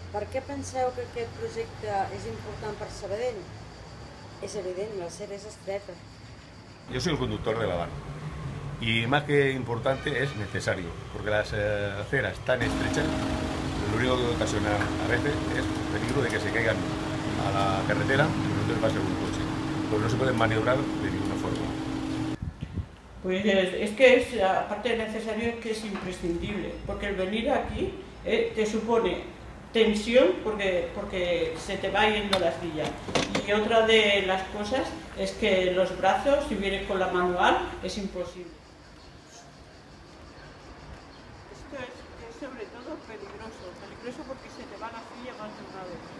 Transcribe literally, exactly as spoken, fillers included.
Per què penseu que aquest projecte és important per Sabadell? Es evident, la acera es estreta. Yo soy el conductor de la van y más que importante es necesario, porque las eh, aceras tan estrechas lo único que ocasiona a veces es peligro de que se caigan a la carretera y no les pase un coche, pues no se pueden maniobrar de ninguna forma. Pues es que es, aparte de necesario, es que es imprescindible, porque el venir aquí eh, te supone tensión porque, porque se te va yendo la silla. Y otra de las cosas es que los brazos, si vienes con la manual, es imposible. Esto es, es sobre todo peligroso, peligroso porque se te va la silla más de una vez.